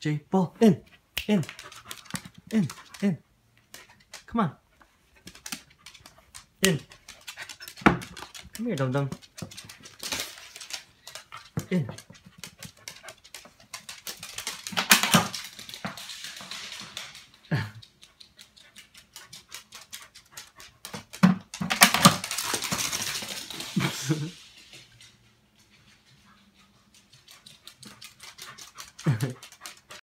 Jade, ball, in. Come on. In. Come here, dum-dum. In.